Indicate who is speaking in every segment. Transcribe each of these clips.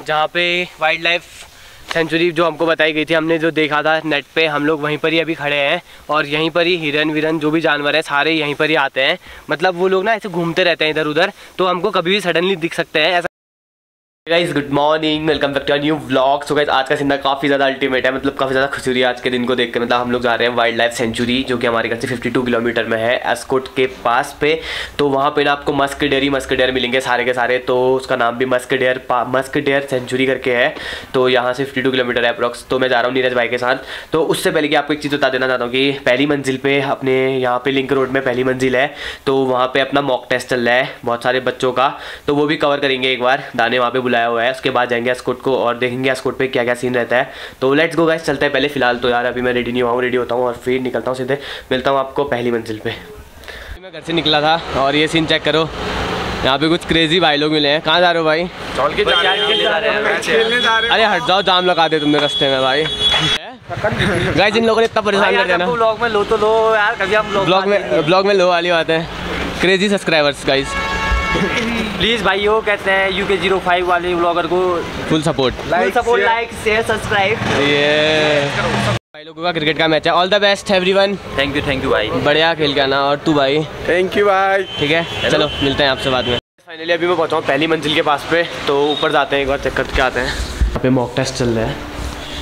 Speaker 1: जहाँ पे wild life sanctuary जो हमको बताई गई थी, हमने जो देखा था नेट पे, हम लोग वहीं पर ही अभी खड़े हैं। और यहीं पर ही हिरन विरन जो भी जानवर हैं सारे यहीं पर ही आते हैं। मतलब वो लोग ना ऐसे घूमते रहते हैं इधर उधर, तो हमको कभी भी सडनली दिख सकते हैं ऐसा। Guys good morning, welcome back to new vlog. So guys आज का सीन काफ़ी ज़्यादा अल्टीमेट है, मतलब काफ़ी ज़्यादा खुशी हो रही है आज के दिन को देख कर। मतलब हम लोग जा रहे हैं वाइल्ड लाइफ सेंचुरी जो कि हमारे घर से 52 किलोमीटर में है, एस्कोट के पास पे। तो वहाँ पे ना आपको मस्क डेयर मिलेंगे सारे के सारे। तो उसका नाम भी मस्क डेयर सेंचुरी करके है। तो यहाँ से 52 किलोमीटर है अप्रॉक्स। तो मैं जा रहा हूँ नीरज भाई के साथ। तो उससे पहले कि आपको एक चीज़ बता देना चाहता हूँ कि पहली मंजिल पे अपने यहाँ पे लिंक रोड में पहली मंजिल है, तो वहाँ पे अपना मॉक टेस्ट चल रहा है बहुत सारे बच्चों का। तो वो भी कवर करेंगे एक बार, दाने वहाँ पे बुलाया हुआ है। उसके बाद जाएंगे एस्कोट को और देखेंगे एस्कोट पे क्या क्या सीन रहता है। तो लेट्स गो गाइस, चलते हैं। पहले फिलहाल तो यार अभी मैं रेडी नहीं हुआ हूँ, रेडी होता हूँ और फिर निकलता हूँ सीधे। मिलता हूँ आपको पहली मंजिल पे। मैं घर से निकला था और ये सीन चेक करो, यहाँ पे कुछ क्रेजी भाई लोग मिले हैं। कहाँ जा रहे हो भाई? चौल के जा रहे हैं। अरे हट जाओ, जाम लगा दे तुमने रास्ते में भाई। गाइस इन लोगों ने इतना परेशान कर दिया ना। ब्लॉग में लो तो लो यार, कभी हम ब्लॉग में लो वाली बात है। क्रेजी सब्सक्राइबर्स गाइस,
Speaker 2: प्लीज़ भाइयों, कहते हैं UK 05 वाले ब्लॉगर को
Speaker 1: full support,
Speaker 2: like share subscribe.
Speaker 1: ये भाई लोगों का क्रिकेट का मैच है। All the best everyone.
Speaker 2: Thank you भाई,
Speaker 1: बढ़िया खेल के आना। और तू भाई?
Speaker 3: थैंक यू भाई।
Speaker 1: ठीक है चलो मिलते हैं आपसे बाद में। फाइनली अभी मैं पहुंचा हूँ पहली मंजिल के पास पे। तो ऊपर जाते हैं, एक बार चेक करके आते हैं। यहाँ पे मॉक टेस्ट चल रहा है।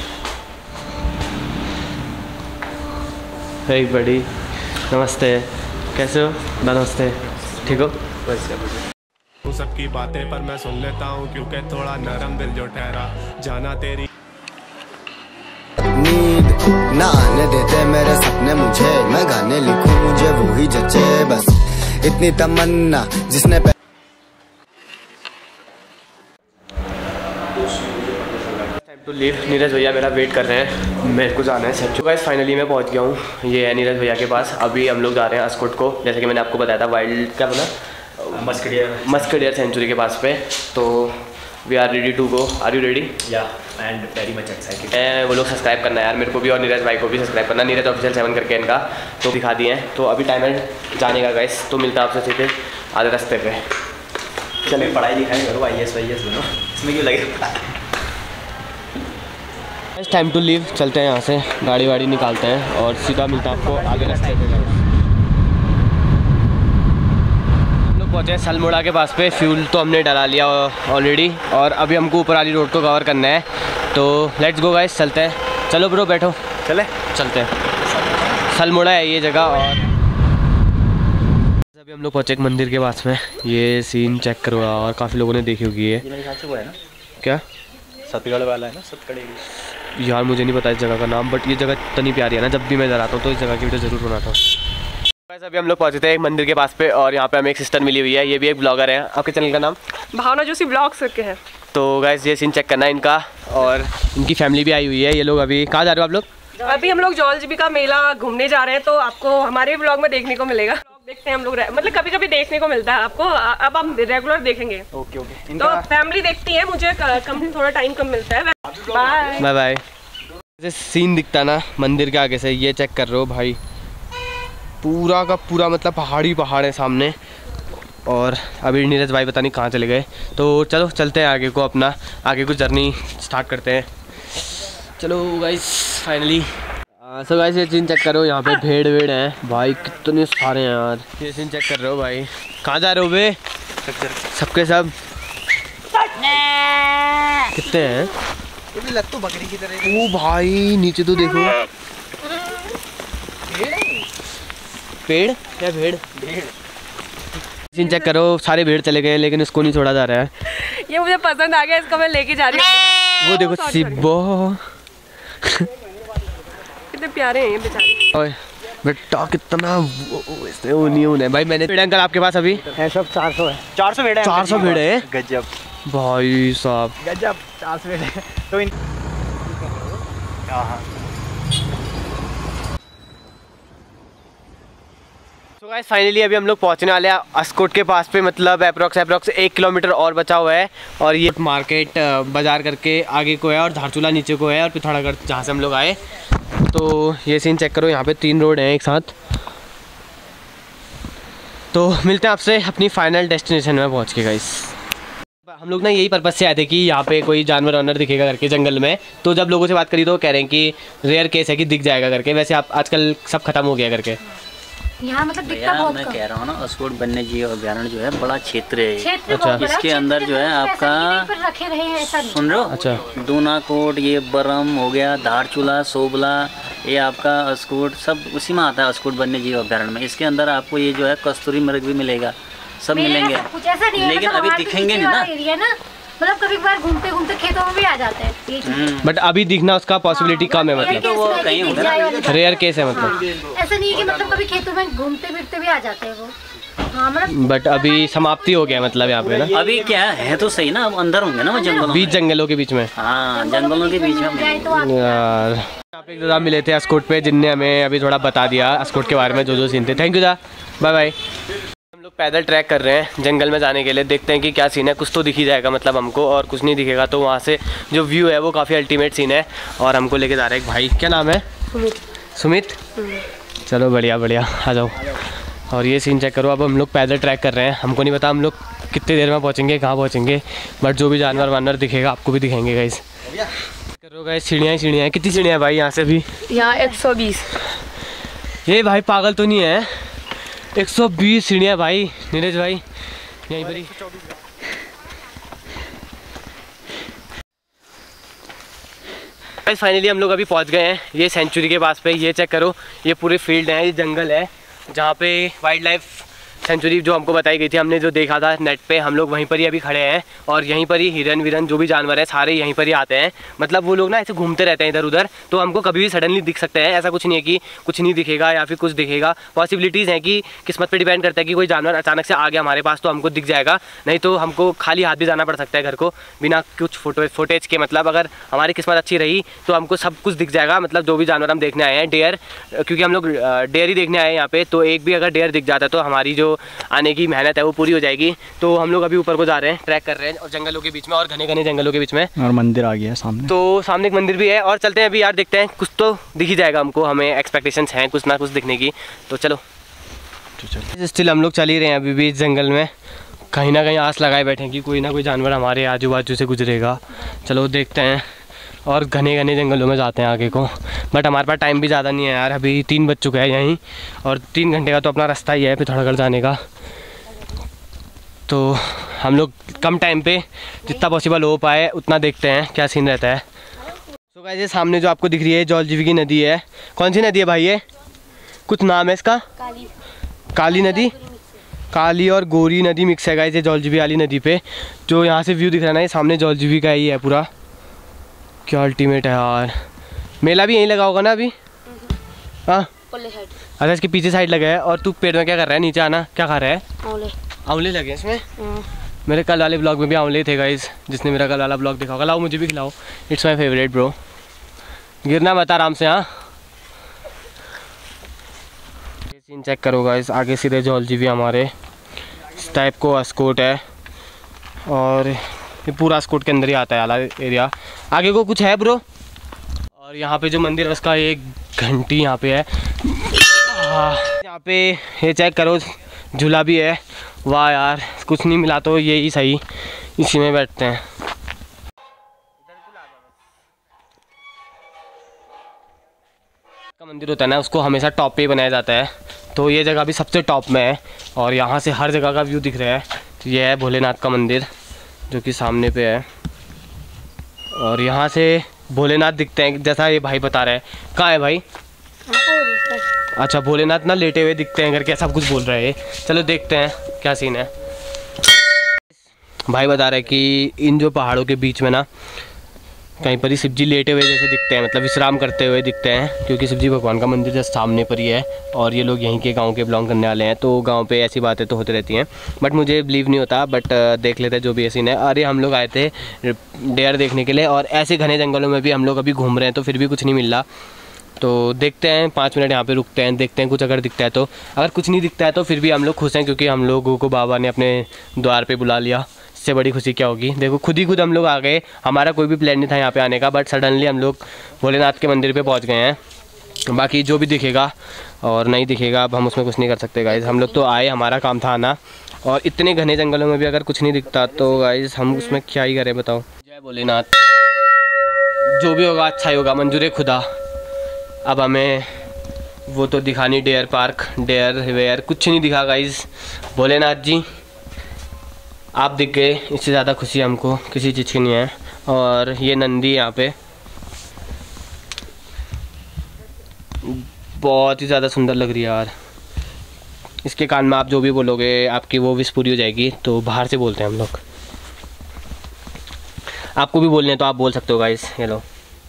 Speaker 1: हे बड़ी, नमस्ते, कैसे हो? नमस्ते, ठीक हो?
Speaker 3: सबकी बातें पर मैं सुन लेता हूँ क्योंकि थोड़ा नरम दिल जो ठहरा जाना तेरी
Speaker 4: नींद ना आने देते मेरे सपने मुझे, मैं गाने लिखूं मुझे वो ही जचे, बस इतनी तमन्ना जिसने
Speaker 1: टाइम टू लीव। नीरज भैया मेरा वेट कर रहे हैं, मेरे को जाना है सेंचुरी। गाइस फाइनली मैं पहुंच गया हूँ, ये है नीरज भैया के पास। अभी हम लोग जा रहे हैं एस्कोट को, जैसे कि मैंने आपको बताया था वाइल्ड क्या बोला, मस्क डेयर सेंचुरी के पास पे। तो we are ready to go. Are you ready?
Speaker 2: या एंड वेरी मच एक्साइटेड।
Speaker 1: वो लोग सब्सक्राइब करना है यार मेरे को भी, और नीरज भाई को भी सब्सक्राइब करना। नीरज ऑफिशियल 7 करके इनका तो दिखा दिए हैं। तो अभी टाइम है जाने का गाइस। तो मिलता है आपसे सीधे आधे रास्ते पे।
Speaker 2: चलिए पढ़ाई लिखाई करो, IAS बनो, इसमें क्यों लगे?
Speaker 1: टाइम टू लीव, चलते हैं यहाँ से, गाड़ी वाड़ी निकालते हैं और सीधा मिलता है आपको आगे रास्ते पे। पहुँचे सलमोड़ा के पास पे। फ्यूल तो हमने डला लिया ऑलरेडी और अभी हमको ऊपर वाली रोड को कवर करना है। तो लेट्स गो गाइस, चलते हैं। चलो ब्रो बैठो, चलते हैं। सलमोड़ा है ये जगह। और अभी हम लोग पहुँचे एक मंदिर के पास में। ये सीन चेक करो और काफ़ी लोगों ने देखी होगी। ये
Speaker 2: मेरे ख्याल से वो है ना,
Speaker 1: क्या
Speaker 2: सतगढ़ वाला है ना, सतगढ़
Speaker 1: यार मुझे नहीं पता इस जगह का नाम, बट ये जगह इतनी प्यारी है ना, जब भी मैं इधर आता हूँ तो इस जगह की वीडियो ज़रूर बनाता हूँ। अभी हम लोग पहुंचे थे एक मंदिर के पास पे और यहाँ पे हमें एक सिस्टर मिली हुई है। ये भी एक ब्लॉगर है। आपके चैनल का नाम?
Speaker 5: भावना जोशी ब्लॉग्स करके है।
Speaker 1: तो गाइस ये सीन चेक करना है इनका, और इनकी फैमिली भी आई हुई है। ये लोग अभी कहाँ जा रहे हो आप लोग?
Speaker 5: अभी हम लोग जौलजीबी का मेला घूमने जा रहे हैं, तो आपको हमारे ब्लॉग में देखने को मिलेगा। देखते हैं हम लोग, मतलब कभी कभी देखने को मिलता है आपको, अब हम रेगुलर देखेंगे।
Speaker 2: ओके।
Speaker 5: तो फैमिली देखती है, मुझे थोड़ा टाइम कम मिलता है।
Speaker 1: Bye bye. जैसे सीन दिखता ना मंदिर के आगे से, ये चेक कर रहे हो भाई, पूरा का पूरा मतलब पहाड़ है सामने। और अभी नीरज भाई पता नहीं कहाँ चले गए। तो चलो चलते हैं आगे को, अपना आगे कुछ जर्नी स्टार्ट करते हैं। चलो गाइस फाइनली। सो गाइस ये सीन चेक करो, यहाँ पे भेड़ हैं भाई, कितने सारे हैं यार। ये सीन चेक कर रहे हो भाई। कहाँ जा रहे हो बे? सबके सब कितने हैं?
Speaker 2: लग तो बकरी की तरह।
Speaker 1: ओ भाई नीचे तो देखो, पेड़ क्या भेड़? सीन चेक करो, सारे भेड़ चले गए लेकिन इसको नहीं छोड़ा जा रहा है।
Speaker 5: ये मुझे पसंद आ गया, इसको मैं लेके जा रही हूँ।
Speaker 1: वो देखो सिब्बो,
Speaker 5: कितने प्यारे हैं ये बेचारे।
Speaker 1: ओए बेटा कितना वो नहीं है भाई। मैंने भेड़ अंकल आपके पास अभी
Speaker 2: है सब 400 है। 400 भेड़ है।
Speaker 1: 400 भेड़ है?
Speaker 2: गजब
Speaker 1: भाई साहब,
Speaker 2: गजब। 400 भेड़ है तो इन
Speaker 1: तो गाइस फाइनली अभी हम लोग पहुंचने वाले हैं एस्कोट के पास पे। मतलब अप्रोक्स 1 किलोमीटर और बचा हुआ है। और ये मार्केट बाजार करके आगे को है और धारचूला नीचे को है और पिथौरागढ़ जहाँ से हम लोग आए। तो ये सीन चेक करो, यहाँ पे 3 रोड हैं एक साथ। तो मिलते हैं आपसे अपनी फाइनल डेस्टिनेशन में पहुँच के गाइस। हम लोग ना यही पर्पस से आए थे कि यहाँ पे कोई जानवर वानवर दिखेगा करके जंगल में, तो जब लोगों से बात करी तो कह रहे हैं कि रेयर केस है कि दिख जाएगा करके। वैसे आप आजकल सब खत्म हो गया करके
Speaker 6: यहाँ मतलब दिखता बहुत
Speaker 2: मैं
Speaker 6: कम।
Speaker 2: कह रहा हूँ ना, अस्कोट वन्यजीव अभ्यारण्य जो है बड़ा क्षेत्र है।
Speaker 1: अच्छा।
Speaker 2: इसके अंदर जो है आपका
Speaker 6: रखे रहे हैं ऐसा नहीं।
Speaker 2: सुन रहे हो?
Speaker 1: अच्छा।
Speaker 2: दूनाकोट, ये बरम हो गया, धारचूला, सोबला, ये आपका अस्कोट सब उसी में आता है, अस्कोट वन्यजीव अभ्यारण्य में। इसके अंदर आपको ये जो है कस्तूरी मृग भी मिलेगा, सब मिलेंगे,
Speaker 6: कुछ ऐसा नहीं है,
Speaker 2: लेकिन
Speaker 6: मतलब
Speaker 2: अभी दिखेंगे नहीं ना।
Speaker 6: एरिया ना, मतलब कभी बार घूमते घूमते खेतों में भी आ जाते हैं।
Speaker 1: बट अभी दिखना उसका पॉसिबिलिटी कम है, मतलब
Speaker 2: तो वो कहीं होगा ना,
Speaker 1: रेयर केस है मतलब।
Speaker 6: ऐसा नहीं है कि मतलब कभी खेतों में घूमते फिरते भी आ जाते हैं वो। हाँ मतलब
Speaker 1: बट अभी समाप्ति हो गया मतलब यहाँ पे ना।
Speaker 2: अभी क्या है तो सही ना, अब अंदर होंगे ना वो जंगलों
Speaker 1: बीच जंगलों के बीच में।
Speaker 2: हाँ, जंगलों के बीच में
Speaker 6: जाए तो आप
Speaker 1: यार यहाँ पे एक दादा मिले थे अस्कोट पे, जिनने हमें अभी थोड़ा बता दिया अस्कोट के बारे में, जो सीन थे। थैंक यू दा, बाय बाय। हम लोग पैदल ट्रैक कर रहे हैं जंगल में जाने के लिए, देखते हैं कि क्या सीन है। कुछ तो दिख ही जाएगा मतलब हमको, और कुछ नहीं दिखेगा तो वहाँ से जो व्यू है वो काफ़ी अल्टीमेट सीन है। और हमको लेके जा रहे हैं एक भाई, क्या नाम है? सुमित। चलो बढ़िया बढ़िया, आ जाओ। और ये सीन चेक करो, अब हम लोग पैदल ट्रैक कर रहे हैं। हमको नहीं पता हम लोग कितनी देर में पहुँचेंगे, कहाँ पहुँचेंगे, बट जो भी जानवर वानवर दिखेगा आपको भी दिखेंगे गाइस। करो गाइस, सीढ़ियाँ ही सीढ़ियाँ हैं। कितनी सीढ़ियाँ भाई यहाँ से भी?
Speaker 5: यहाँ 120।
Speaker 1: ये भाई पागल तो नहीं है? 120 सीढ़ियाँ भाई। नीरज भाई यहीं पर ही। फाइनली हम लोग अभी पहुंच गए हैं ये सेंचुरी के पास पे। ये चेक करो, ये पूरे फील्ड है, ये जंगल है जहाँ पे वाइल्ड लाइफ सेंचुरी जो हमको बताई गई थी, हमने जो देखा था नेट पे, हम लोग वहीं पर ही अभी खड़े हैं। और यहीं पर ही हिरन विरन जो भी जानवर हैं सारे यहीं पर ही आते हैं। मतलब वो लोग ना ऐसे घूमते रहते हैं इधर उधर, तो हमको कभी भी सडनली दिख सकते हैं। ऐसा कुछ नहीं है कि कुछ नहीं दिखेगा या फिर कुछ दिखेगा। पॉसिबिलिटीज़ हैं कि किस्मत पे डिपेंड करता है कि कोई जानवर अचानक से आ गया हमारे पास तो हमको दिख जाएगा, नहीं तो हमको खाली हाथ भी जाना पड़ सकता है घर को बिना कुछ फुटेज के। मतलब अगर हमारी किस्मत अच्छी रही तो हमको सब कुछ दिख जाएगा। मतलब जो भी जानवर हम देखने आए हैं, डेयर, क्योंकि हम लोग डेयर ही देखने आए हैं यहाँ पे, तो एक भी अगर डेयर दिख जाता है तो हमारी जो आने की मेहनत है वो पूरी हो जाएगी। तो हम लोग अभी ऊपर को जा रहे हैं, ट्रैक कर रहे हैं और जंगलों के बीच में, और घने घने जंगलों के बीच में, और मंदिर आ गया सामने। तो सामने एक मंदिर भी है, और चलते हैं अभी यार, देखते हैं कुछ तो दिख ही जाएगा हमको। हमें एक्सपेक्टेशंस हैं कुछ ना कुछ दिखने की, तो चलो। स्टिल हम लोग चल ही रहे हैं अभी भी इस जंगल में, कहीं ना कहीं आस लगाए बैठे हैं कि कोई ना कोई जानवर हमारे आजू बाजू से गुजरेगा। चलो देखते हैं, और घने घने जंगलों में जाते हैं आगे को। बट हमारे पास टाइम भी ज़्यादा नहीं है यार, अभी 3 बज चुका है यहीं, और 3 घंटे का तो अपना रास्ता ही है पिथौरागढ़ जाने का। तो हम लोग कम टाइम पे जितना पॉसिबल हो पाए उतना देखते हैं क्या सीन रहता है। तो गाइस, ये सामने जो आपको दिख रही है जौलजीवी की नदी है। कौन सी नदी है भाई ये? कुछ नाम है इसका? काली नदी, काली और गोरी नदी मिक्स है गाइस ये जौलजीवी वाली नदी पे। जो यहाँ से व्यू दिख रहा है ना, ये सामने जौलजीवी का ही है पूरा। क्या अल्टीमेट है यार। मेला भी यहीं लगा होगा ना अभी? हाँ अच्छा, इसके पीछे साइड लगा है। और तू पेड़ में क्या कर रहा है? नीचे आना, क्या खा रहा है? आंवले लगे इसमें। मेरे कल वाले ब्लॉग में भी आंवले थे गाइस, जिसने मेरा कल वाला ब्लॉग देखा होगा। लाओ मुझे भी खिलाओ, इट्स माय फेवरेट ब्रो। गिरना मत, आराम से। हाँ, ये सीन चेक करो गाइस, आगे सीधे जौलजीवी हमारे इस टाइप को अस्कोट है, और ये पूरा अस्कोट के अंदर ही आता है वाला एरिया। आगे को कुछ है ब्रो? और यहाँ पे जो मंदिर है उसका एक घंटी यहाँ पे है। यहाँ पे ये चेक करो, झूला भी है। वाह यार, कुछ नहीं मिला तो ये ही सही, इसी में बैठते हैं। का मंदिर होता है ना, उसको हमेशा टॉप पे बनाया जाता है, तो ये जगह भी सबसे टॉप में है, और यहाँ से हर जगह का व्यू दिख रहा है। तो ये है भोलेनाथ का मंदिर जो कि सामने पे है, और यहाँ से भोलेनाथ दिखते हैं जैसा ये भाई बता रहे हैं। कहाँ है भाई? अच्छा, भोलेनाथ ना लेटे हुए दिखते हैं करके सब कुछ बोल रहे हैं। चलो देखते हैं क्या सीन है। भाई बता रहे हैं कि इन जो पहाड़ों के बीच में ना कहीं पर ही शिव जी लेटे हुए जैसे दिखते हैं, मतलब विश्राम करते हुए दिखते हैं, क्योंकि शिव जी भगवान का मंदिर जस्ट सामने पर ही है, और ये लोग यहीं के गांव के बिलोंग करने वाले हैं। तो गांव पे ऐसी बातें तो होती रहती हैं, बट मुझे बिलीव नहीं होता। बट देख लेते हैं जो भी सीन है। अरे हम लोग आए थे डेयर देखने के लिए, और ऐसे घने जंगलों में भी हम लोग अभी घूम रहे हैं, तो फिर भी कुछ नहीं मिल रहा। तो देखते हैं 5 मिनट यहाँ पे रुकते हैं, देखते हैं कुछ अगर दिखता है तो। अगर कुछ नहीं दिखता है तो फिर भी हम लोग खुश हैं, क्योंकि हम लोगों को बाबा ने अपने द्वार पे बुला लिया। इससे बड़ी खुशी क्या होगी। देखो खुद ही खुद हम लोग आ गए, हमारा कोई भी प्लान नहीं था यहाँ पे आने का, बट सडनली हम लोग भोलेनाथ के मंदिर पे पहुँच गए हैं। बाकी जो भी दिखेगा और नहीं दिखेगा अब हम उसमें कुछ नहीं कर सकते गाइज़। हम लोग तो आए, हमारा काम था आना, और इतने घने जंगलों में भी अगर कुछ नहीं दिखता तो गाइज़ हम उसमें क्या ही करें बताओ। जय भोलेनाथ, जो भी होगा अच्छा ही होगा, मंजूर खुदा। अब हमें वो तो दिखा नहीं, डेयर पार्क, डेयर वेयर कुछ नहीं दिखा गाइज़। भोलेनाथ जी आप दिख गए, इससे ज़्यादा खुशी हमको किसी चीज़ की नहीं है। और ये नंदी यहाँ पे बहुत ही ज़्यादा सुंदर लग रही है यार। इसके कान में आप जो भी बोलोगे आपकी वो विश पूरी हो जाएगी। तो बाहर से बोलते हैं हम लोग, आपको भी बोलने तो आप बोल सकते हो गाइस। ये लो,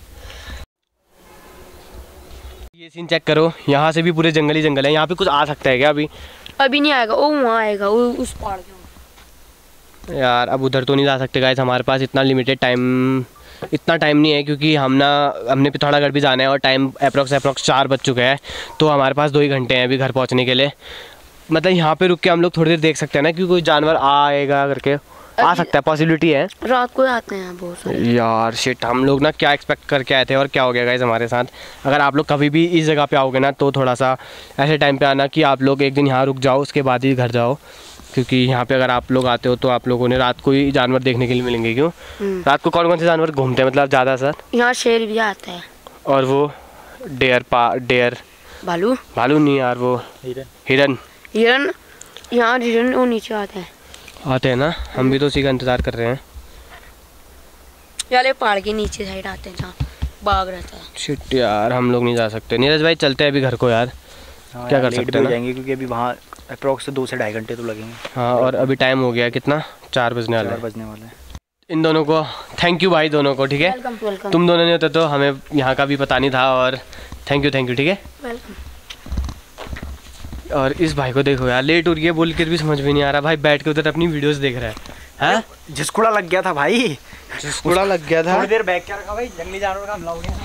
Speaker 1: ये सीन चेक करो, यहाँ से भी पूरे जंगल ही जंगल है। यहाँ पे कुछ आ सकता है क्या? अभी
Speaker 6: नहीं आएगा, वो वहाँ आएगा, वो उस पहाड़ के।
Speaker 1: यार अब उधर तो नहीं जा सकते गाइस, हमारे पास इतना लिमिटेड टाइम, इतना टाइम नहीं है क्योंकि हमने पिथौरागढ़ भी जाना है और टाइम अप्रॉक्स 4 बज चुके हैं। तो हमारे पास 2 ही घंटे हैं अभी घर पहुंचने के लिए। मतलब यहाँ पे रुक के हम लोग थोड़ी देर देख सकते हैं ना, क्योंकि कोई जानवर आएगा करके आ सकता है, पॉसिबिलिटी है।
Speaker 6: रात को आते हैं बहुत सारे।
Speaker 1: यार शिट, हम लोग ना क्या एक्सपेक्ट करके आए थे और क्या हो गया गाइस हमारे साथ। अगर आप लोग कभी भी इस जगह पे आओगे ना तो थोड़ा सा ऐसे टाइम पे आना कि आप लोग एक दिन यहाँ रुक जाओ, उसके बाद ही घर जाओ, क्योंकि यहाँ पे अगर आप लोग आते हो तो आप लोगों ने रात को ही जानवर देखने के लिए मिलेंगे। क्यों रात को कौन कौन से जानवर घूमते हैं मतलब ज़्यादा सर?
Speaker 6: यहाँ शेर भी आता है, और
Speaker 1: वो डेयर
Speaker 6: भालू
Speaker 1: नहीं यार, वो हिरन
Speaker 6: यहाँ हिरन वो नीचे आते हैं
Speaker 1: ना। हम भी तो उसी का इंतज़ार कर रहे हैं।
Speaker 6: यार पहाड़ के नीचे साइड आते हैं जहाँ बाघ रहता है।
Speaker 1: शिट यार, हम लोग नहीं जा सकते। नीरज भाई चलते हैं अभी घर को यार। क्या कर सकते हैं,
Speaker 2: जाएंगे क्योंकि अभी वहाँ अप्रॉक्स 2 से 2.5 घंटे तो लगेंगे।
Speaker 1: हाँ, और अभी टाइम हो गया कितना, 4 बजने वाले हैं। इन दोनों को थैंक यू भाई, दोनों को, ठीक है। तुम दोनों नहीं होते तो हमें यहाँ का भी पता नहीं था, और थैंक यू ठीक है। और इस भाई को देखो यार, लेट हो रही है बोल के भी समझ में नहीं आ रहा भाई, बैठ के उधर अपनी वीडियोस देख रहा है। हैं
Speaker 2: झिसकुड़ा लग गया था भाई,
Speaker 1: झिसकुड़ा लग गया था।
Speaker 2: थोड़ी देर बैठ के रखा भाई, जंगली जानवर का हमला हो गया।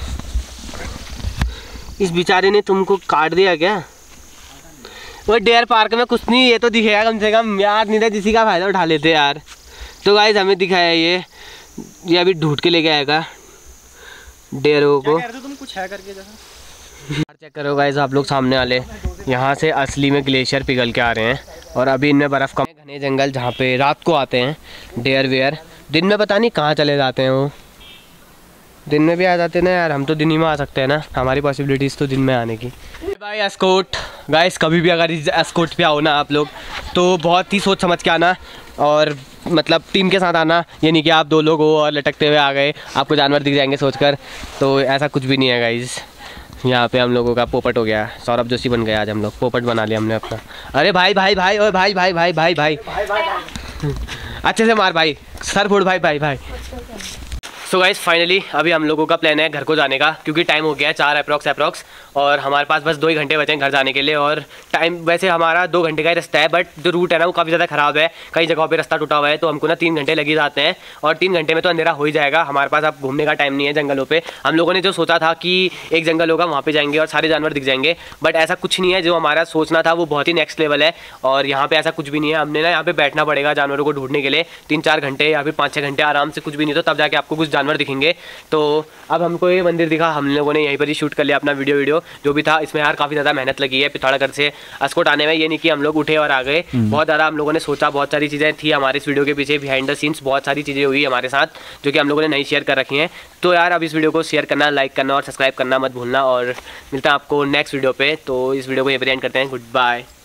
Speaker 1: इस बेचारे ने तुमको काट दिया क्या? वो डेयर पार्क में कुछ नहीं, ये तो दिखेगा कम से कम यार। नहीं था इसी का फायदा उठा लेते यार। तो गाइस हमें दिखाया ये अभी ढूंढ के लेके आएगा डेयरों को।
Speaker 2: तुम कुछ है करके जैसा
Speaker 1: चेक करो गाइस आप लोग सामने वाले, यहाँ से असली में ग्लेशियर पिघल के आ रहे हैं, और अभी इनमें बर्फ़ का घने जंगल जहाँ पे रात को आते हैं डेयर वेयर। दिन में पता नहीं कहाँ चले जाते हैं वो, दिन में भी आ जाते हैं ना यार। हम तो दिन ही में आ सकते हैं ना, हमारी पॉसिबिलिटीज़ तो दिन में आने की। भाई एस्कॉर्ट गाइस, कभी भी अगर इस एस्कॉर्ट पे आओ ना आप लोग तो बहुत ही सोच समझ के आना, और मतलब टीम के साथ आना। ये नहीं कि आप 2 लोग हो और लटकते हुए आ गए, आपको जानवर दिख जाएंगे सोचकर, तो ऐसा कुछ भी नहीं है गाइस। यहाँ पे हम लोगों का पोपट हो गया, सौरभ जोशी बन गया आज हम लोग, पोपट बना लिया हमने अपना। अरे भाई भाई भाई ओए भाई भाई भाई भाई भाई अच्छे से मार भाई, सर फोड़ भाई भाई भाई। सो गाइस फाइनली अभी हम लोगों का प्लान है घर को जाने का, क्योंकि टाइम हो गया है 4 अप्रॉक्स, और हमारे पास बस 2 ही घंटे बचे हैं घर जाने के लिए। और टाइम वैसे हमारा 2 घंटे का ही रास्ता है, बट जो रूट है ना वो काफ़ी ज़्यादा ख़राब है, कई जगहों पे रास्ता टूटा हुआ है, तो हमको ना 3 घंटे लग ही जाते हैं, और 3 घंटे में तो अंधेरा हो ही जाएगा। हमारे पास अब घूमने का टाइम नहीं है जंगलों पर। हम लोगों ने जो सोचा था कि एक जंगल होगा वहाँ पर जाएंगे और सारे जानवर दिख जाएंगे, बट ऐसा कुछ नहीं है। जो हमारा सोचना था वो बहुत ही नेक्स्ट लेवल है, और यहाँ पर ऐसा कुछ भी नहीं है। हमने ना यहाँ पर बैठना पड़ेगा जानवरों को ढूंढने के लिए 3-4 घंटे या फिर 5-6 घंटे आराम से, कुछ भी नहीं तो तब जाके आपको कुछ जानवर दिखेंगे। तो अब हमको ये मंदिर दिखा, हम लोगों ने यहीं पर ही शूट कर लिया अपना वीडियो जो भी था। इसमें यार काफ़ी ज़्यादा मेहनत लगी है पिथौरागढ़ से एस्कॉर्ट आने में, ये नहीं कि हम लोग उठे और आ गए। बहुत ज़्यादा हम लोगों ने सोचा, बहुत सारी चीज़ें थी हमारे इस वीडियो के पीछे, बिहाइंड द सीन्स बहुत सारी चीज़ें हुई हमारे साथ जो कि हम लोगों ने नहीं शेयर कर रखी हैं। तो यार अब इस वीडियो को शेयर करना, लाइक करना और सब्सक्राइब करना मत भूलना, और मिलता है आपको नेक्स्ट वीडियो पे। तो इस वीडियो को यहीं पर एंड करते हैं, गुड बाय।